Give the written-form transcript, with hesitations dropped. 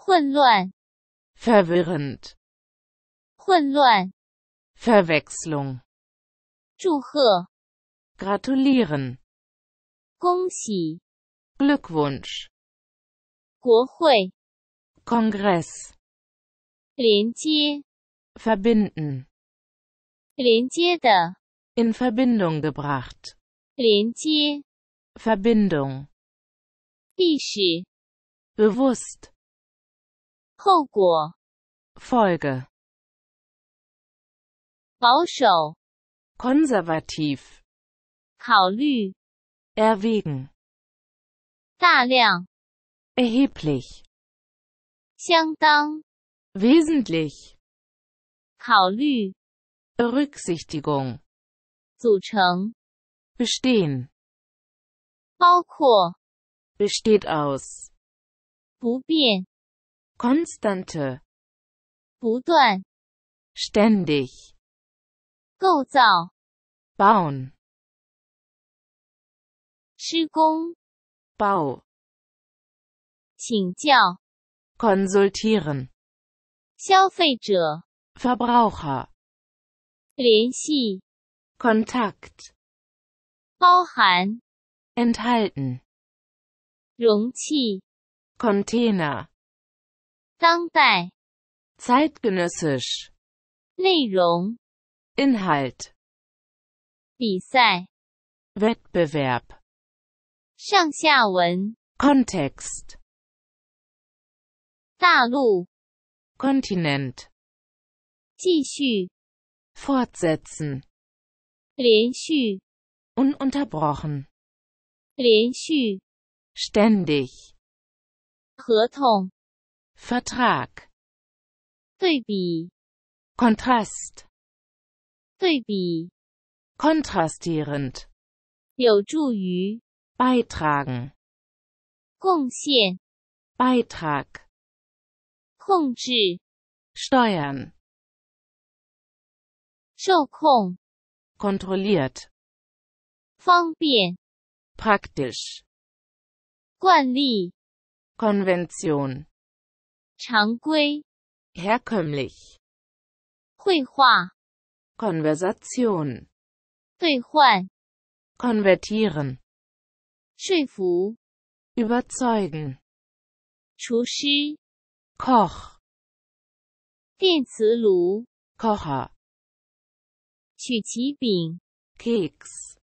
混乱 verwirrend, 混乱 Verwechslung, 祝贺 gratulieren, 恭喜 Glückwunsch, 国会 Kongress, 连接 verbinden, 连接的 in Verbindung gebracht, 连接 Verbindung, 意识 bewusst, 后果 Folge, 保守 konservativ, 考虑 erwägen, 大量 erheblich, 相当 wesentlich, 考虑 Berücksichtigung, 组成 bestehen, 包括 besteht aus, 不变 Konstante, 不断 ständig, 构造 bauen, 施工 Bau, 请教 konsultieren, 消费者 Verbraucher, 联系 Kontakt, 包含 enthalten, 容器 Container, 当代 zeitgenössisch, 内容 Inhalt, 比赛 Wettbewerb, 上下文 Kontext, 大陆 Kontinent, 继续 fortsetzen, 连续 ununterbrochen, 连续 ständig, 合同 Vertrag, 对比 Kontrast, 对比 kontrastierend, 有助于 beitragen, 贡献 Beitrag, 控制 steuern, 受控 kontrolliert, 方便 praktisch, 惯例 Konvention, 常规 herkömmlich, 绘画 Konversation, 兑换 konvertieren, 说服 überzeugen, 厨师 Koch, 电磁炉 Kocher, 曲奇饼 Keks,